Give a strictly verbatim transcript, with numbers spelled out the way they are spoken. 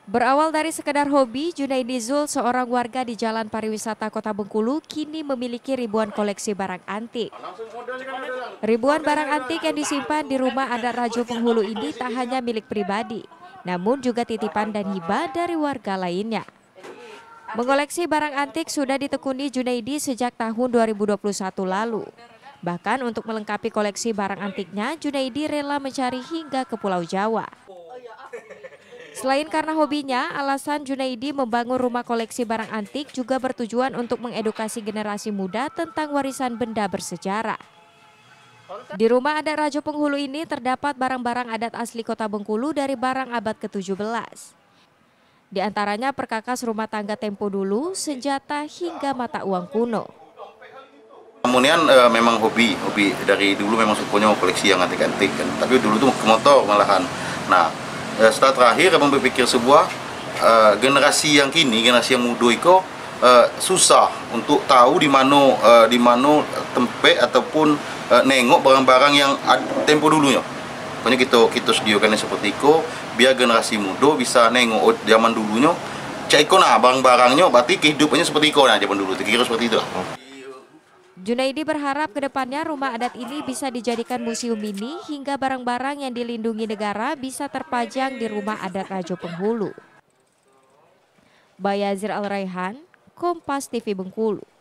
Berawal dari sekedar hobi, Junaidi Zul, seorang warga di Jalan Pariwisata Kota Bengkulu, kini memiliki ribuan koleksi barang antik. Ribuan barang antik yang disimpan di rumah adat Rajo Penghulu ini tak hanya milik pribadi, namun juga titipan dan hibah dari warga lainnya. Mengoleksi barang antik sudah ditekuni Junaidi sejak tahun dua ribu dua puluh satu lalu. Bahkan untuk melengkapi koleksi barang antiknya, Junaidi rela mencari hingga ke Pulau Jawa. Selain karena hobinya, alasan Junaidi membangun rumah koleksi barang antik juga bertujuan untuk mengedukasi generasi muda tentang warisan benda bersejarah. Di rumah adat Rajo Penghulu ini terdapat barang-barang adat asli Kota Bengkulu dari barang abad ke tujuh belas. Di antaranya perkakas rumah tangga tempo dulu, senjata hingga mata uang kuno. Kemudian e, memang hobi, hobi dari dulu memang sukanya koleksi yang antik-antik kan. Tapi dulu tuh ke motor malahan. Nah, setelah terakhir abang berpikir sebuah uh, generasi yang kini, generasi yang muda itu uh, susah untuk tahu di mana uh, di mana tempat ataupun uh, nengok barang-barang yang tempo dulunya. Pokoknya kita kita sediakan seperti itu biar generasi muda bisa nengok oh, zaman dulunya. Cek iko nah barang-barangnya berarti kehidupannya seperti itu nah zaman dulu. Kira seperti itu. Junaidi berharap kedepannya rumah adat ini bisa dijadikan museum mini hingga barang-barang yang dilindungi negara bisa terpajang di rumah adat Rajo Penghulu. Bayazir Al-Raihan, Kompas T V Bengkulu.